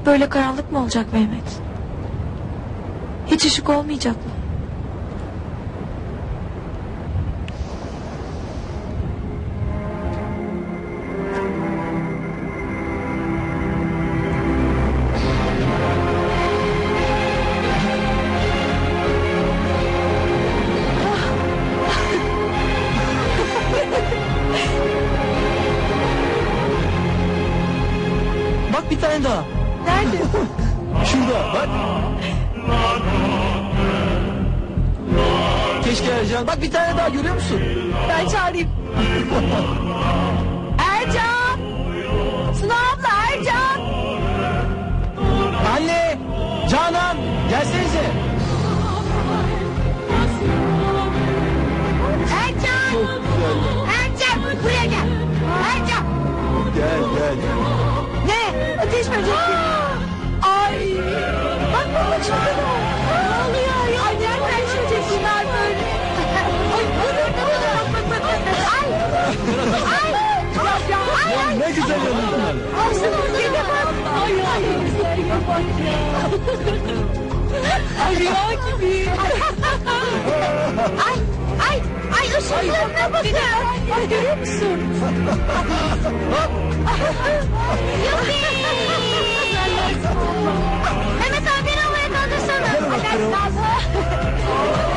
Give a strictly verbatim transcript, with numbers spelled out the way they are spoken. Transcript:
Hep böyle karanlık mı olacak Mehmet? Hiç ışık olmayacak mı? Bak bir tane daha. Nerede? Şurada bak. Keşke Ercan. Bak bir tane daha görüyor musun? Ben çağırayım. Ercan! Suna abla Ercan! Anne! Canan! Gelsenize. Ercan! Çok güzel. Ercan! Buraya gel! Ercan! Gel gel. Ne? Ateş böcekleri. Ay! Bak baba şurada. Ne oluyor ya? Ay nereden çıkacak bunlar böyle? Ay dur dur dur. Bak bak bak. Ay! Ay! Ay! Ay! Ne güzel yanıldılar. Aslında oraya bak. Ay ay. Güzelliğe bak ya. Ay rüya gibi. Ay! Ay! Ay ışıklarına bakın. Ay görüyor musun? Yuppi! Mehmet abi beni havaya kaldırsana. Gel bakalım.